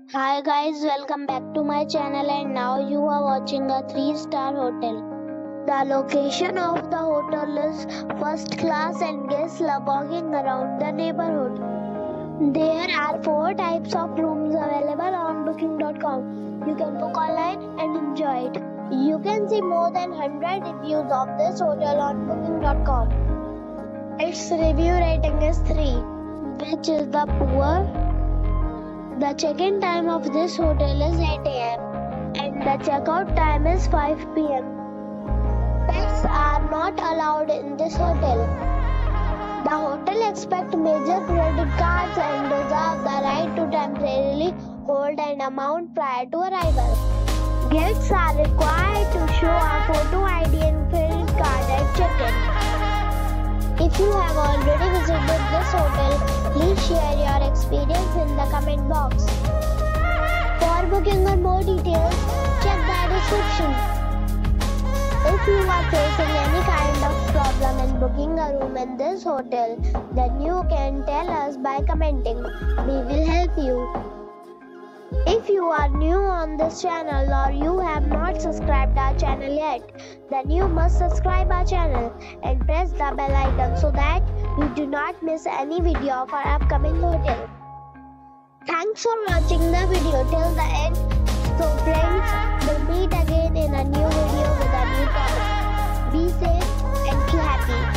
Hi guys, welcome back to my channel and now you are watching a 3-star hotel. The location of the hotel is first class and guests love walking around the neighborhood. There are 4 types of rooms available on booking.com. You can book online and enjoy it. You can see more than 100 reviews of this hotel on booking.com. Its review rating is 3, which is the poor. The check-in time of this hotel is 8 a.m. and the check-out time is 5 p.m. Pets are not allowed in this hotel. The hotel accepts major credit cards and reserves the right to temporarily hold an amount prior to arrival. Guests are required to show a photo ID and credit card at check-in. If you have already visited this hotel, please share your experience in the comment box. For booking or more details, check the description. If you are facing any kind of problem in booking a room in this hotel, then you can tell us by commenting. We will help you. If you are new on this channel or you have not subscribed our channel yet, then you must subscribe our channel and press the bell icon so that you do not miss any video of our upcoming hotel. Thanks for watching the video till the end. So friends, we'll meet again in a new video with a new topic. Be safe and be happy.